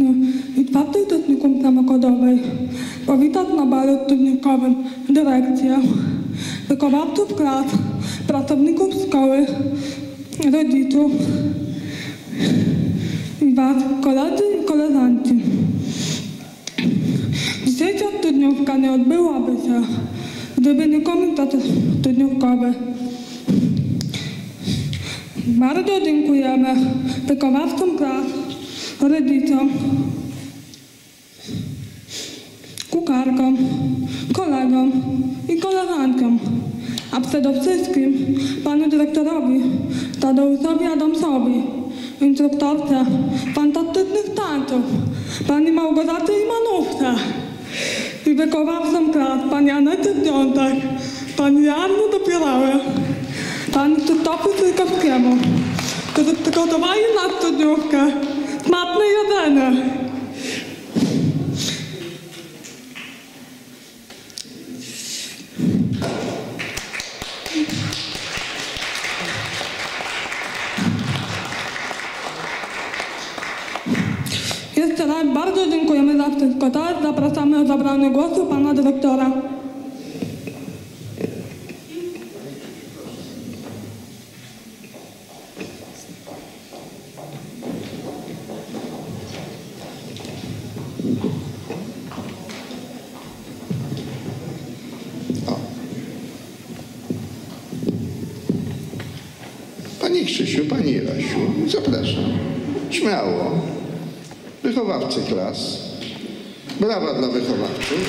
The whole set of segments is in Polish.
styczniu i czwartej technikum samochodowej powitać na balu studniówkowym dyrekcję, wychowawców klas, pracowników szkoły, rodziców i was, koledzy i koleżanki. Dzisiejsza studniówka nie odbyłaby się, gdyby nie komitet studniówkowy. Bardzo dziękujemy wychowawcom klas, rodzicom, kucharkom, kolegom i koleżankom, a przede wszystkim panu dyrektorowi Tadeuszowi Adamsowi, instruktorce fantastycznych tańców, pani Małgorzacie Imanówce i wychowawcom klas pani Anecie Piątek, pani Joannie Dopierałę, pani Krzysztofie Sylkowskiemu, którzy przygotowali na studniówkę smaczne jedzenie. Jeszcze raz bardzo dziękujemy za wszystko. Teraz zapraszamy o zabranie głosu pana dyrektora. Pani Krzysiu, pani Jasiu, zapraszam. Śmiało. Wychowawcy klas. Brawa dla wychowawców.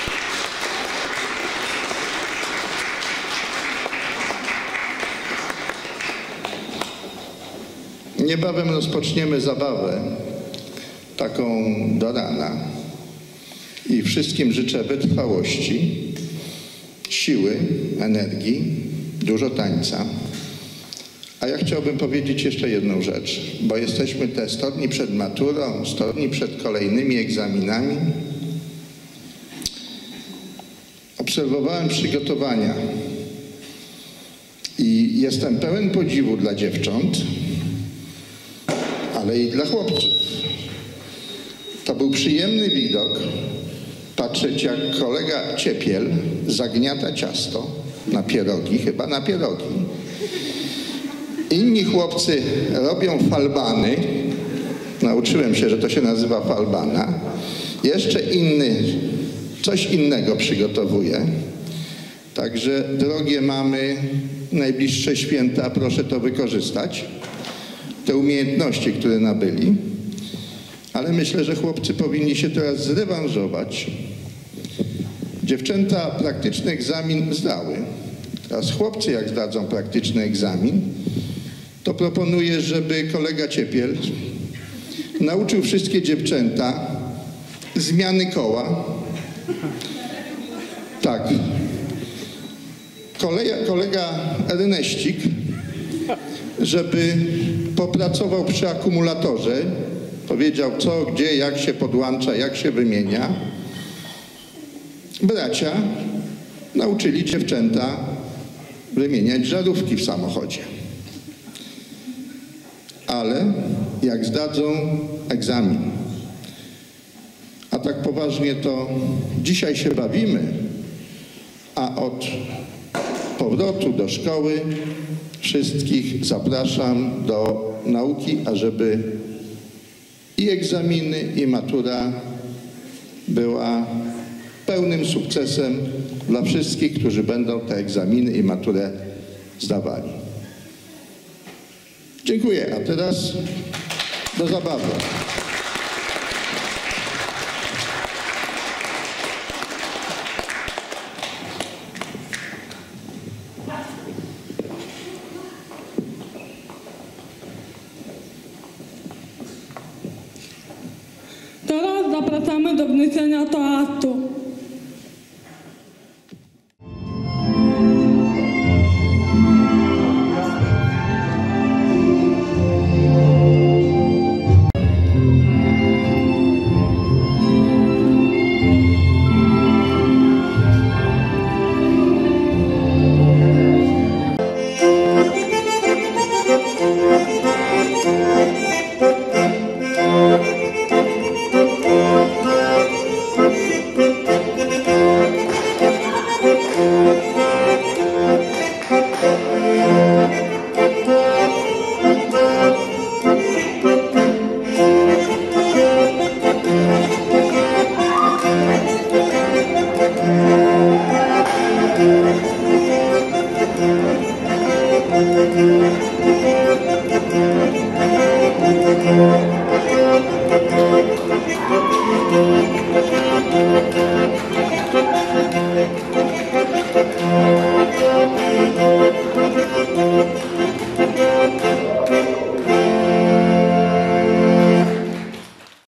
Niebawem rozpoczniemy zabawę taką do rana i wszystkim życzę wytrwałości, siły, energii, dużo tańca. A ja chciałbym powiedzieć jeszcze jedną rzecz, bo jesteśmy te 100 dni przed maturą, 100 dni przed kolejnymi egzaminami. Obserwowałem przygotowania i jestem pełen podziwu dla dziewcząt, ale i dla chłopców. To był przyjemny widok patrzeć, jak kolega Ciepiel zagniata ciasto na pierogi, chyba na pierogi. Inni chłopcy robią falbany. Nauczyłem się, że to się nazywa falbana. Jeszcze inny coś innego przygotowuje. Także, drogie mamy, najbliższe święta, proszę to wykorzystać. Te umiejętności, które nabyli. Ale myślę, że chłopcy powinni się teraz zrewanżować. Dziewczęta praktyczny egzamin zdały. Teraz chłopcy, jak zdadzą praktyczny egzamin, to proponuję, żeby kolega Ciepiel nauczył wszystkie dziewczęta zmiany koła. Tak. Kolega Erneścik, żeby popracował przy akumulatorze, powiedział co, gdzie, jak się podłącza, jak się wymienia. Bracia nauczyli dziewczęta wymieniać żarówki w samochodzie. Ale jak zdadzą egzamin, a tak poważnie to dzisiaj się bawimy, a od powrotu do szkoły wszystkich zapraszam do nauki, ażeby i egzaminy, i matura była pełnym sukcesem dla wszystkich, którzy będą te egzaminy i maturę zdawali. Dziękuję, a teraz do zabawy. Teraz zapraszamy do wniesienia toastu.